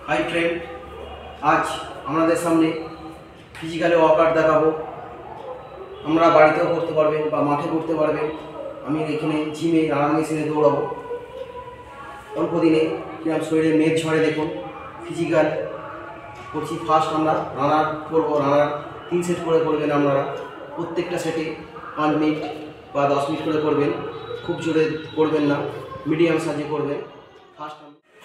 Hi friend, আজ আমাদের সামনে ফিজিক্যালি ওয়ার্কআউট দেখাবো। আমরা বাড়িতেও করতে পারবেন বা মাঠে করতে পারবেন। আমি এখানে জিমে রানার মেশিনে দৌড়াবো। অল্প দিনে কিরকম শরীরে মেদ ঝরে দেখুন। ফিজিক্যাল করছি। ফার্স্ট আমরা রানার করবো। রানার 3 সেট করে করবেন আপনারা। প্রত্যেকটা সেটে 5 মিনিট বা 10 মিনিট করে করবেন। খুব জোরে করবেন না, মিডিয়াম সাইজে করবেন। ফার্স্ট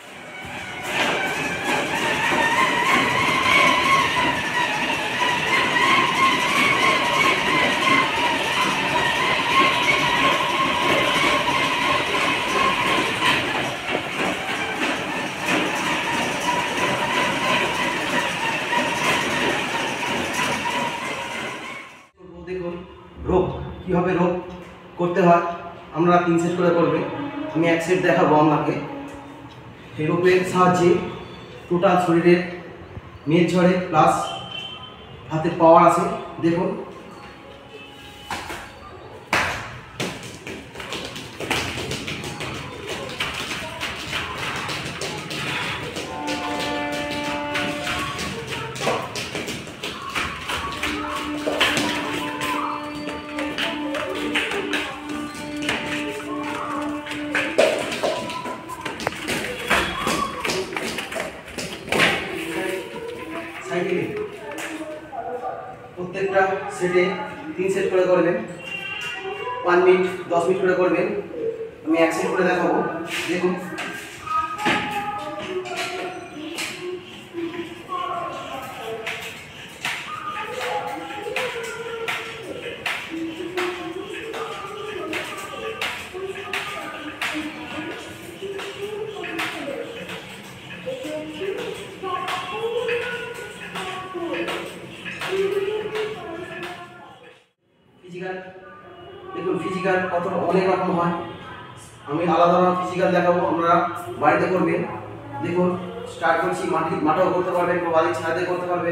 দেখুন রোপ কীভাবে রোপ করতে হয়। আমরা 3 সেট করে করবেন। আমি 1 সেট দেখাবো আপনাকে। এই রোপের সাহায্যে টোটাল শরীরের মেদ ঝরে প্লাস হাতের পাওয়ার আছে। দেখুন প্রত্যেকটা সেটে 3 সেট করে করবেন। 5 মিনিট 10 মিনিট করে করবেন। আমি 1 সেট করে দেখাবো। দেখুন ফিজিক্যাল কত অনেক রকম হয়। আমি আলাদা আলাদা ফিজিক্যাল দেখাবো, আপনারা বাড়িতে করবেন। দেখুন স্টার্ট করছি। মাঠেও করতে পারবেন বা বাড়ির ছাদে করতে পারবেন।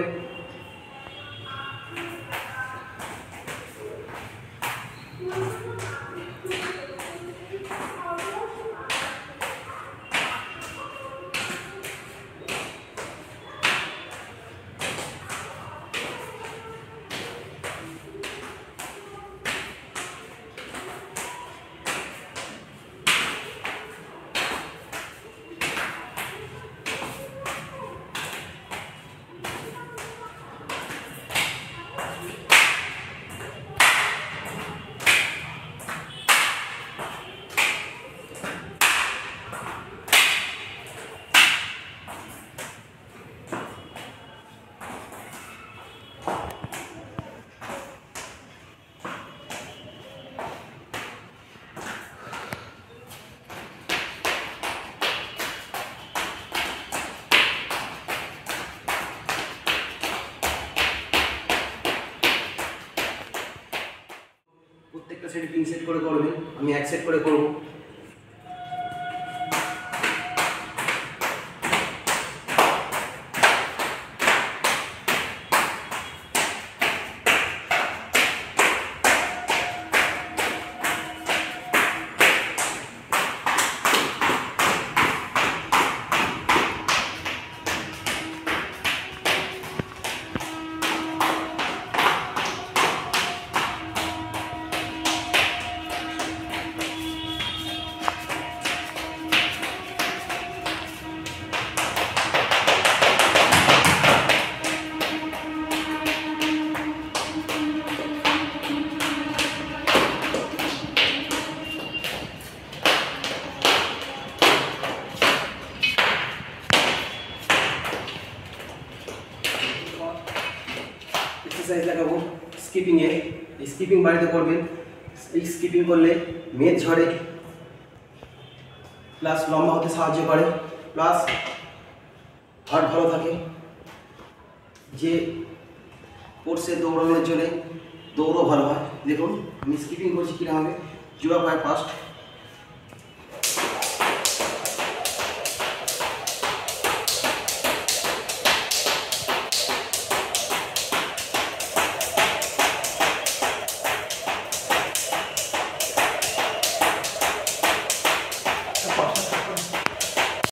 প্রত্যেকটা সেটে 3 সেট করে করবেন। আমি 1 সেট করে করব। এক্সারসাইজ দেখাবো স্কিপিংয়ে। এই স্কিপিং বাড়িতে করবেন। এই স্কিপিং করলে মেদ ঝরে প্লাস লম্বা হতে সাহায্য করে প্লাস হার্ট ভালো থাকে। যে কোর্সে দৌড়ানোর জন্য দৌড়ও ভালো হয়। দেখুন আমি স্কিপিং করছি কীরকম হবে। জোড়া পায়ে ফার্স্ট,